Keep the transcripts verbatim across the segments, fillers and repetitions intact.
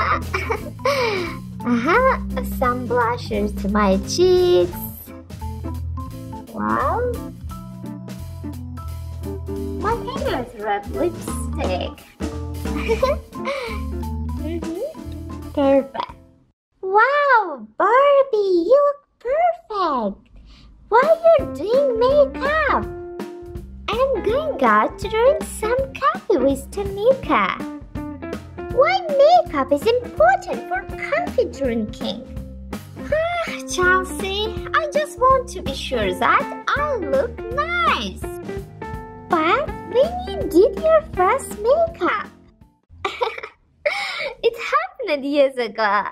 Uh-huh. Some blushes to my cheeks. Wow. My favorite red lipstick. Mm-hmm. Perfect. Wow, Barbie, you look perfect. Why you're doing makeup? I'm going out to drink some coffee with Tanika. Why makeup is important for coffee drinking? Ah, Chelsea, I just want to be sure that I look nice. But when you did your first makeup? It happened years ago.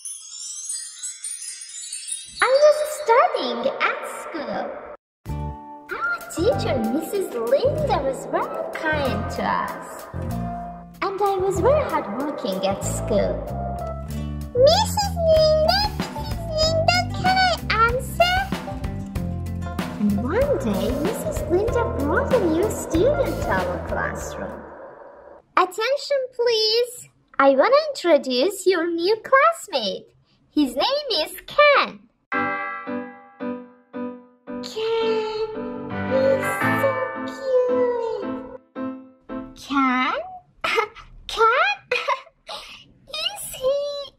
I was studying at school. Our teacher, Missus Linda, was very kind to us. And I was very hardworking at school. Missus Linda, Missus Linda, can I answer? And one day, Missus Linda brought a new student to our classroom. Attention, please. I want to introduce your new classmate. His name is Ken. Ken, he's so cute. Ken? Ken? Is he?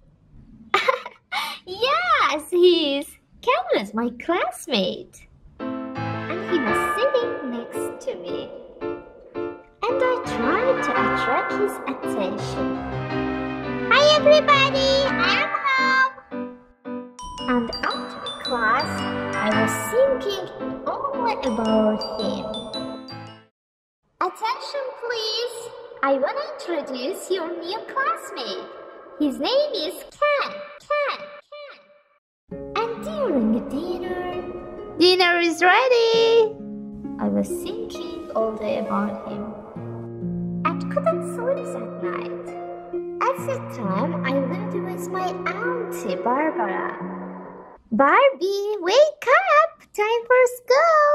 Yes, he is. Ken was my classmate. And he was sitting next to me. And I tried to attract his attention. Hi everybody, I'm home. And after class, I was thinking only about him. Attention please, I want to introduce your new classmate. His name is Ken. Ken. Ken. And during dinner, dinner is ready. I was thinking all day about him. And couldn't sleep that night. At that time, I lived with my auntie Barbara. Barbie, wake up! Time for school!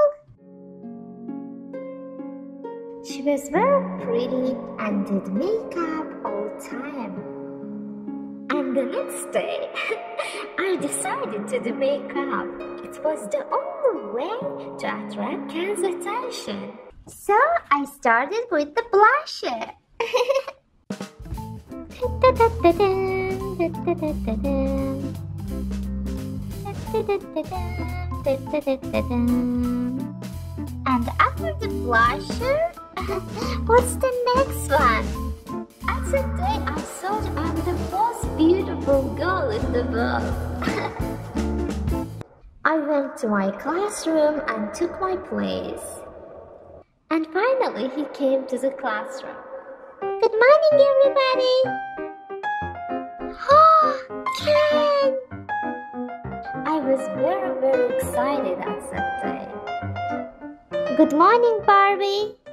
She was very pretty and did makeup all the time. And the next day, I decided to do makeup. It was the only way to attract Ken's attention. So I started with the blusher. And after the blusher, what's the next one? At that day, I thought I'm the most beautiful girl in the world. I went to my classroom and took my place. And finally, he came to the classroom. Good morning, everybody! Oh, Ken! I was very, very excited at that day. Good morning, Barbie!